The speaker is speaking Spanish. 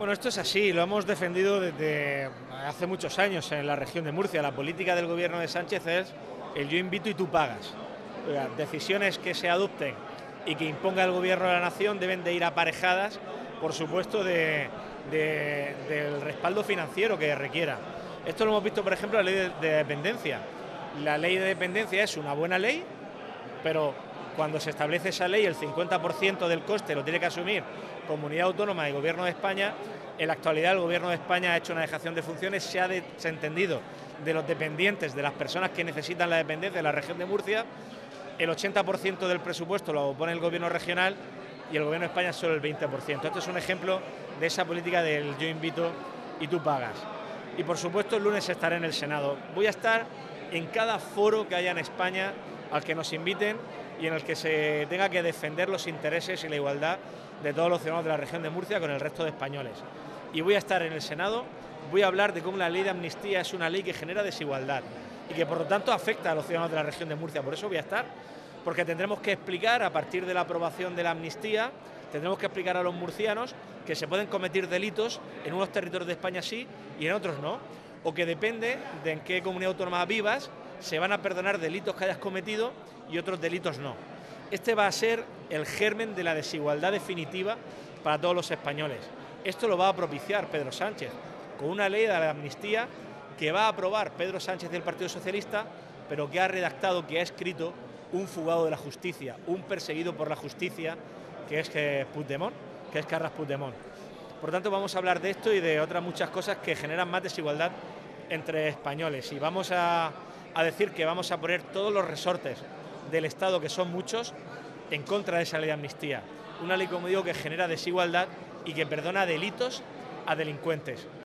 Bueno, esto es así, lo hemos defendido desde hace muchos años en la región de Murcia. La política del gobierno de Sánchez es el yo invito y tú pagas. Decisiones que se adopten y que imponga el gobierno de la nación deben de ir aparejadas, por supuesto, del respaldo financiero que requiera. Esto lo hemos visto, por ejemplo, en la ley de dependencia. La ley de dependencia es una buena ley, pero cuando se establece esa ley, el 50% del coste lo tiene que asumir Comunidad Autónoma y Gobierno de España. En la actualidad el Gobierno de España ha hecho una dejación de funciones, se ha desentendido de los dependientes, de las personas que necesitan la dependencia de la región de Murcia. El 80% del presupuesto lo pone el Gobierno regional y el Gobierno de España solo el 20%. Esto es un ejemplo de esa política del yo invito y tú pagas. Y por supuesto el lunes estaré en el Senado. Voy a estar en cada foro que haya en España al que nos inviten y en el que se tenga que defender los intereses y la igualdad de todos los ciudadanos de la región de Murcia con el resto de españoles. Y voy a estar en el Senado, voy a hablar de cómo la ley de amnistía es una ley que genera desigualdad y que por lo tanto afecta a los ciudadanos de la región de Murcia. Por eso voy a estar, porque tendremos que explicar a partir de la aprobación de la amnistía, tendremos que explicar a los murcianos que se pueden cometer delitos en unos territorios de España sí y en otros no, o que depende de en qué comunidad autónoma vivas, se van a perdonar delitos que hayas cometido y otros delitos no. Este va a ser el germen de la desigualdad definitiva para todos los españoles. Esto lo va a propiciar Pedro Sánchez, con una ley de la amnistía que va a aprobar Pedro Sánchez del Partido Socialista, pero que ha redactado, que ha escrito un fugado de la justicia, un perseguido por la justicia, que es Puigdemont, que es Carles Puigdemont. Por tanto, vamos a hablar de esto y de otras muchas cosas que generan más desigualdad entre españoles. Y vamos a decir que vamos a poner todos los resortes del Estado, que son muchos, en contra de esa ley de amnistía. Una ley, como digo, que genera desigualdad y que perdona delitos a delincuentes.